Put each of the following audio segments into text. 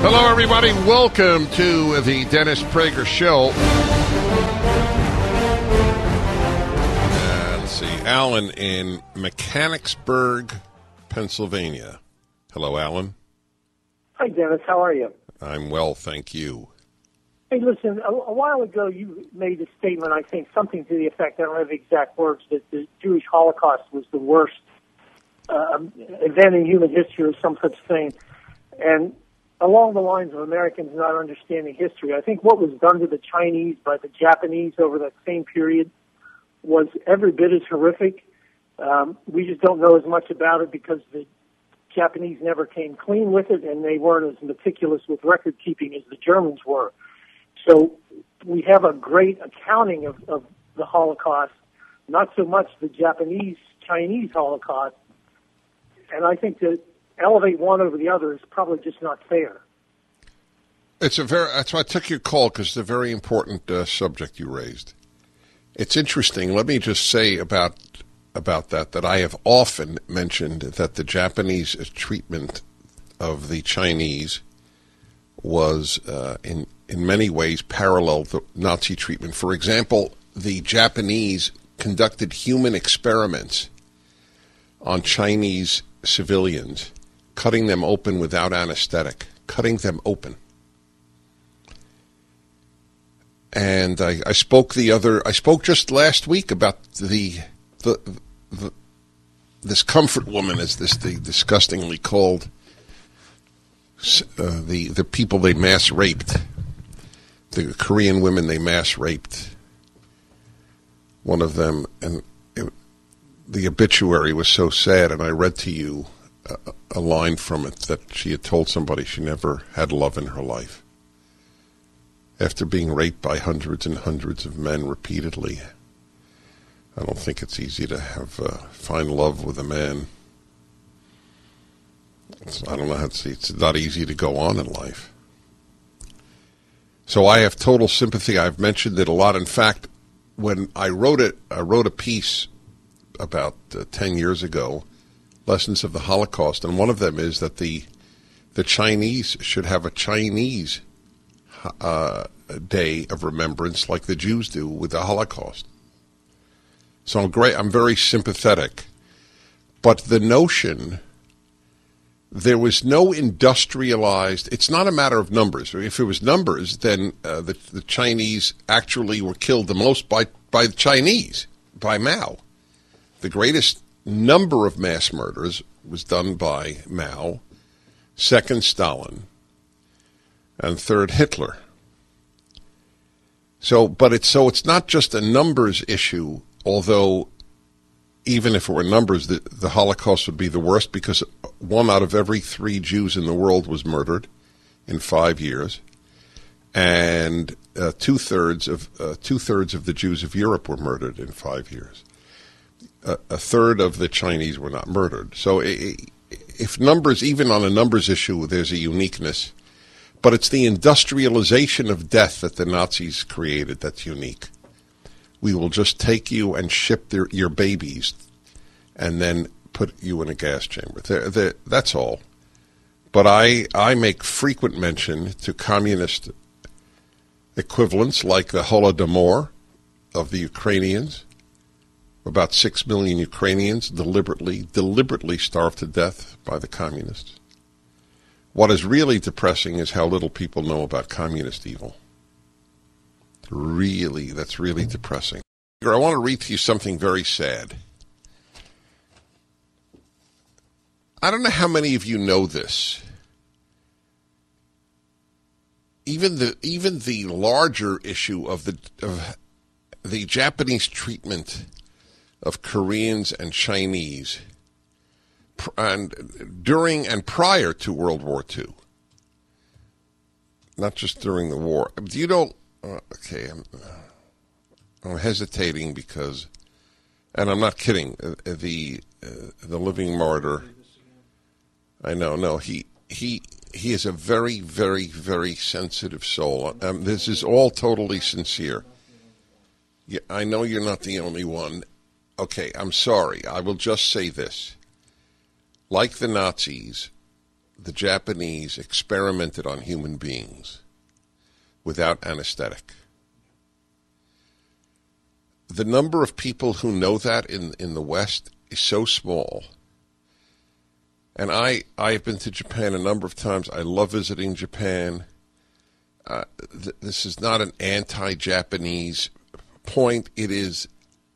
Hello, everybody. Welcome to the Dennis Prager Show. Let's see. Alan in Mechanicsburg, Pennsylvania. Hello, Alan. Hi, Dennis. How are you? I'm well, thank you. Hey, listen, a while ago you made a statement, I think, something to the effect, I don't have the exact words, that the Jewish Holocaust was the worst event in human history or some such thing. And along the lines of Americans not understanding history, I think what was done to the Chinese by the Japanese over that same period was every bit as horrific. We just don't know as much about it because the Japanese never came clean with it, and they weren't as meticulous with record keeping as the Germans were. So we have a great accounting of the Holocaust, not so much the Japanese-Chinese Holocaust. And I think to elevate one over the other is probably just not fair. That's why I took your call, because it's a very important subject you raised. It's interesting. Let me just say about that I have often mentioned that the Japanese treatment of the Chinese was in many ways parallel to Nazi treatment. For example, the Japanese conducted human experiments on Chinese civilians, cutting them open without anesthetic, cutting them open. And I spoke just last week about this comfort woman, as they disgustingly called the people they mass raped, the Korean women they mass raped. One of them, and the obituary was so sad, and I read to you a line from it that she had told somebody she never had love in her life. After being raped by hundreds and hundreds of men repeatedly, I don't think it's easy to find love with a man. I don't know how to say it's not easy to go on in life. So I have total sympathy. I've mentioned it a lot. In fact, when I wrote a piece about 10 years ago, Lessons of the Holocaust, and one of them is that the Chinese should have a Chinese day of remembrance like the Jews do with the Holocaust. So I'm very sympathetic. But the notion, there was no industrialized, it's not a matter of numbers. If it was numbers, then the Chinese actually were killed the most by the Chinese, by Mao. The greatest number of mass murders was done by Mao, second Stalin, and third Hitler. So it's not just a numbers issue, although even if it were numbers, the Holocaust would be the worst, because 1 out of every 3 Jews in the world was murdered in 5 years, and two-thirds of the Jews of Europe were murdered in 5 years. A third of the Chinese were not murdered. So if numbers, even on a numbers issue, there's a uniqueness. But it's the industrialization of death that the Nazis created that's unique. We will just take you and ship your babies and then put you in a gas chamber. That's all. But I make frequent mention to communist equivalents like the Holodomor of the Ukrainians. About 6 million Ukrainians deliberately starved to death by the communists. What is really depressing is how little people know about communist evil. Really, that's really depressing. I want to read to you something very sad. I don't know how many of you know this. Even the larger issue of the Japanese treatment of Koreans and Chinese, and during and prior to World War II, not just during the war. You don't. Okay, I'm hesitating because, and I'm not kidding. The living martyr. I know. No, he is a very, very, very sensitive soul. This is all totally sincere. Yeah, I know you're not the only one. Okay, I'm sorry. I will just say this. Like the Nazis, the Japanese experimented on human beings without anesthetic. The number of people who know that in the West is so small. And I've been to Japan a number of times. I love visiting Japan. This is not an anti-Japanese point. It is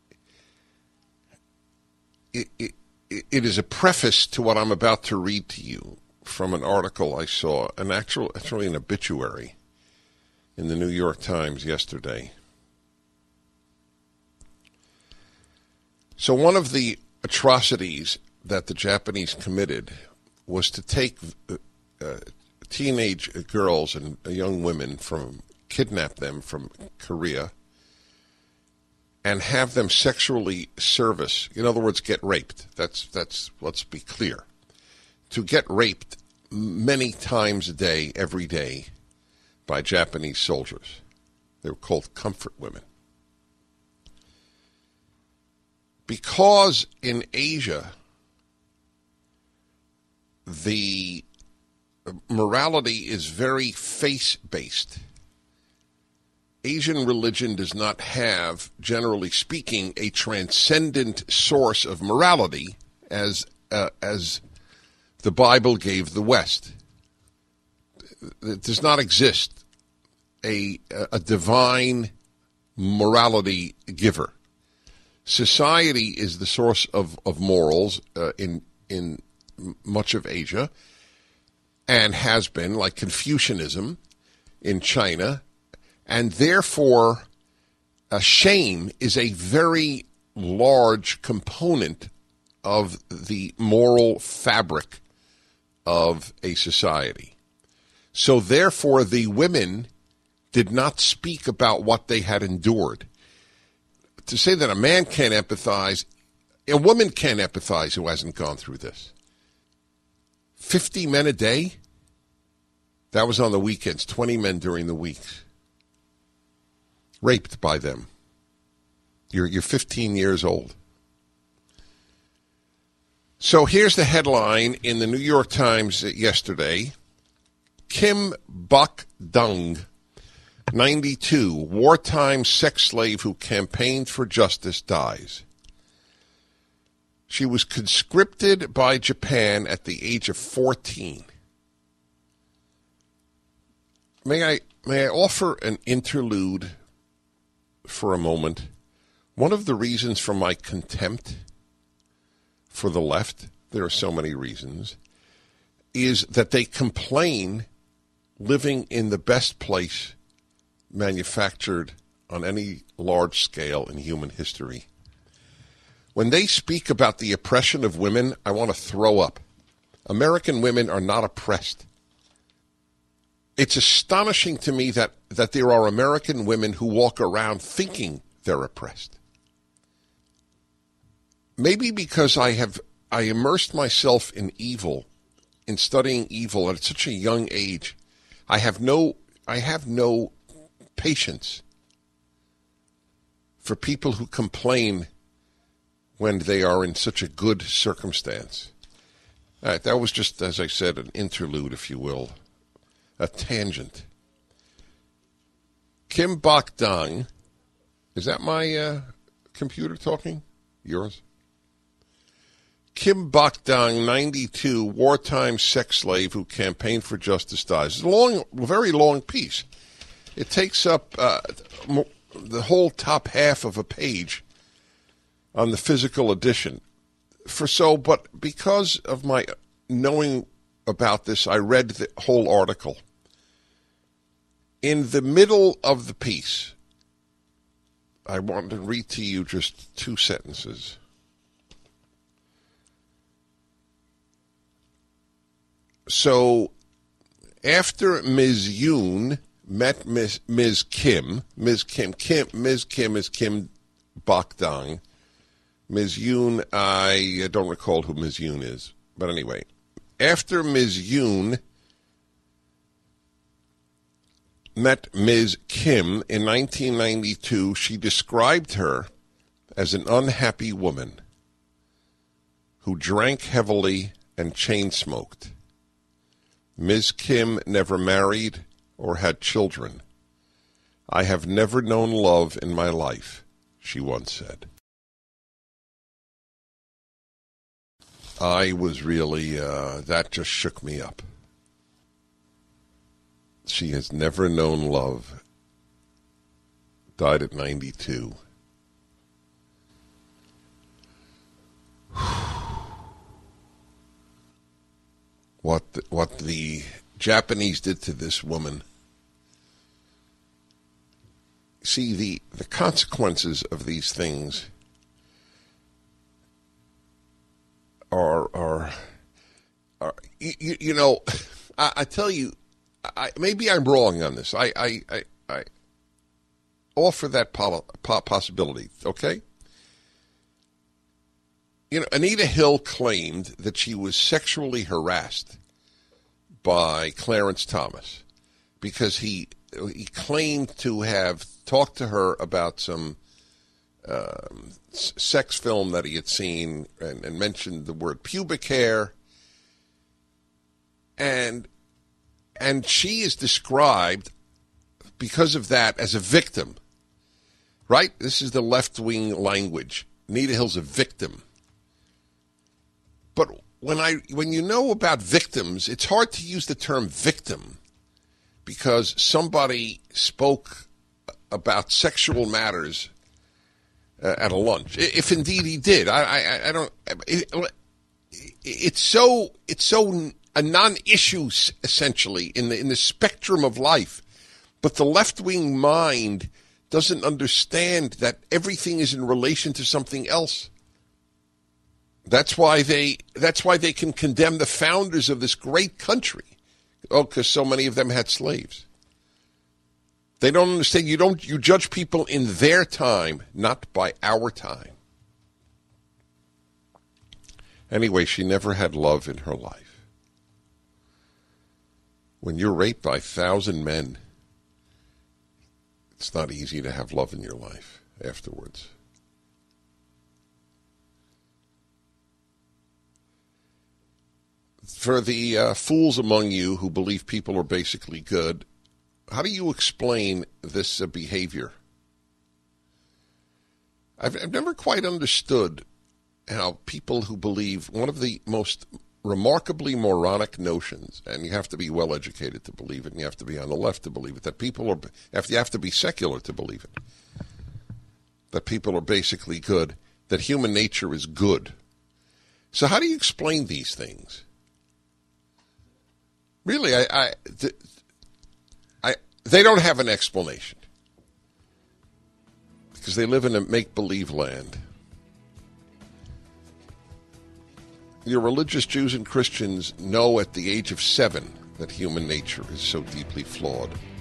a preface to what I'm about to read to you from an article I saw, actually an obituary in the New York Times yesterday. So one of the atrocities that the Japanese committed was to take teenage girls and young women, kidnap them from Korea and have them sexually service. In other words, get raped. That's let's be clear. To get raped many times a day, every day, by Japanese soldiers. They were called comfort women. Because in Asia, the morality is very face-based. Asian religion does not have, generally speaking, a transcendent source of morality as the Bible gave the West. It does not exist a divine morality giver. Society is the source of morals in much of Asia, and has been, like Confucianism in China, and therefore shame is a very large component of the moral fabric of a society. So therefore the women did not speak about what they had endured. To say that a man can't empathize, a woman can't empathize who hasn't gone through this. 50 men a day? That was on the weekends, 20 men during the weeks. Raped by them. You're 15 years old. So here's the headline in the New York Times yesterday. Kim Bok-dong, 92, wartime sex slave who campaigned for justice, dies. She was conscripted by Japan at the age of 14. May I offer an interlude for a moment? One of the reasons for my contempt for the left, there are so many reasons, is that they complain living in the best place manufactured on any large scale in human history. When they speak about the oppression of women, I want to throw up. American women are not oppressed. It's astonishing to me that there are American women who walk around thinking they're oppressed. Maybe because I immersed myself in evil, in studying evil at such a young age. I have no patience for people who complain when they are in such a good circumstance. All right, that was just, as I said, an interlude, if you will, a tangent. Kim Bok-dong, is that my computer talking? Yours? Kim Bok-dong, 92, wartime sex slave who campaigned for justice, dies. It's a very long piece. It takes up the whole top half of a page on the physical edition. But because of my knowing about this, I read the whole article. In the middle of the piece, I want to read to you just 2 sentences. So, after Ms. Yoon met Ms. Kim is Kim Bok-dong. Ms. Yoon, I don't recall who Ms. Yoon is. But anyway, after Ms. Yoon met Ms. Kim in 1992, she described her as an unhappy woman who drank heavily and chain smoked. Ms. Kim never married or had children. I have never known love in my life, she once said. I was really, that just shook me up. She has never known love. Died at 92. What the Japanese did to this woman. See, the consequences of these things are you know, I tell you, maybe I'm wrong on this. I offer that possibility, okay? You know, Anita Hill claimed that she was sexually harassed by Clarence Thomas because he claimed to have talked to her about some sex film that he had seen and mentioned the word pubic hair. And she is described, because of that, as a victim. Right? This is the left-wing language. Anita Hill's a victim. But when you know about victims, it's hard to use the term victim because somebody spoke about sexual matters at a lunch. If indeed he did, I don't. It's so a non-issue essentially in the spectrum of life. But the left-wing mind doesn't understand that everything is in relation to something else. That's why they can condemn the founders of this great country. Oh, because so many of them had slaves. They don't understand. You judge people in their time, not by our time. Anyway, she never had love in her life. When you're raped by 1,000 men, it's not easy to have love in your life afterwards. For the fools among you who believe people are basically good, how do you explain this behavior? I've never quite understood how people who believe one of the most remarkably moronic notions, and you have to be well educated to believe it, and you have to be on the left to believe it, that people are, you have to be secular to believe it, that people are basically good, that human nature is good. So how do you explain these things? Really, they don't have an explanation because they live in a make-believe land. Your religious Jews and Christians know at the age of 7 that human nature is so deeply flawed.